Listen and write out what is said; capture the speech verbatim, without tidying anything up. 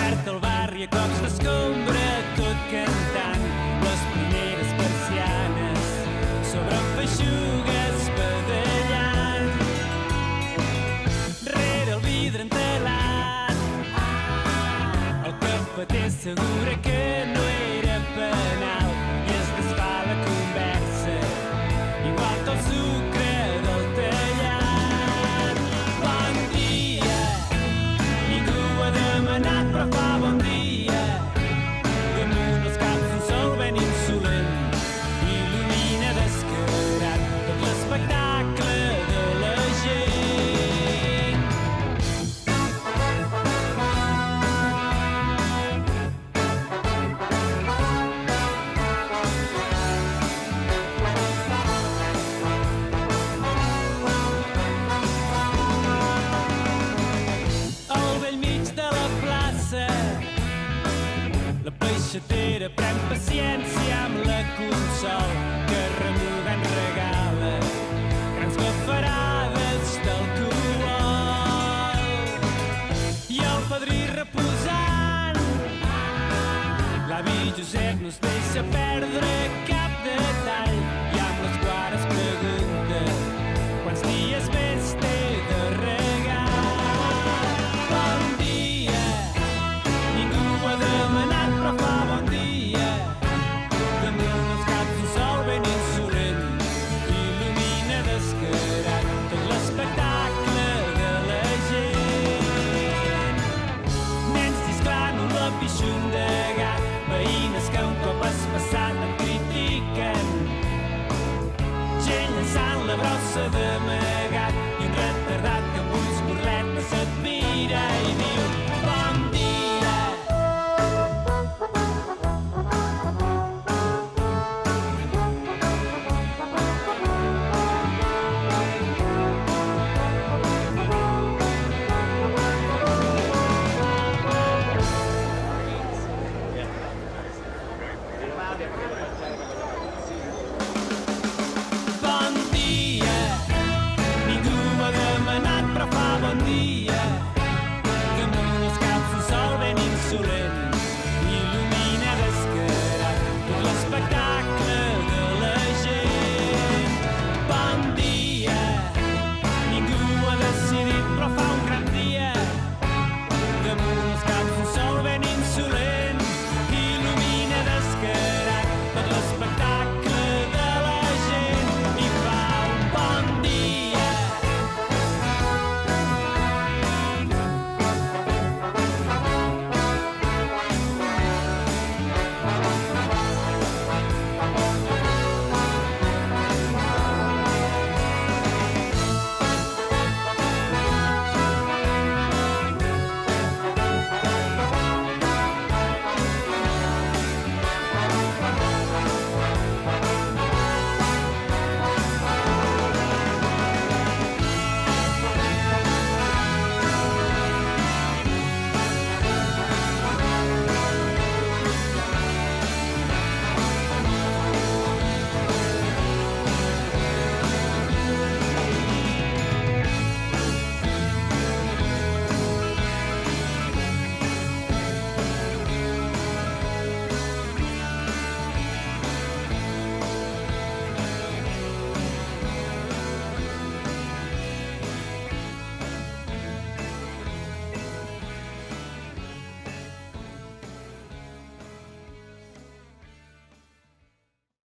desperta el barri a cops d'escombra, tot cantant les primeres persianes sobre feixugues badallant. Rere el vidre entelat, el cafeter assegura que no era penal i es desfà la conversa, igual que el sucre del tallat. Bon dia, ningú ha demanat però fa bon dia. Damunt els caps un sol ben insolent il·lumina descarat tot l'espectacle de la gent. Al bell mig de la plaça, la peixatera pren paciència amb la Consol, que remugant regala grans bafarades d'alcohol. I el padrí reposant, l'avi Josep no es deixa perdre cap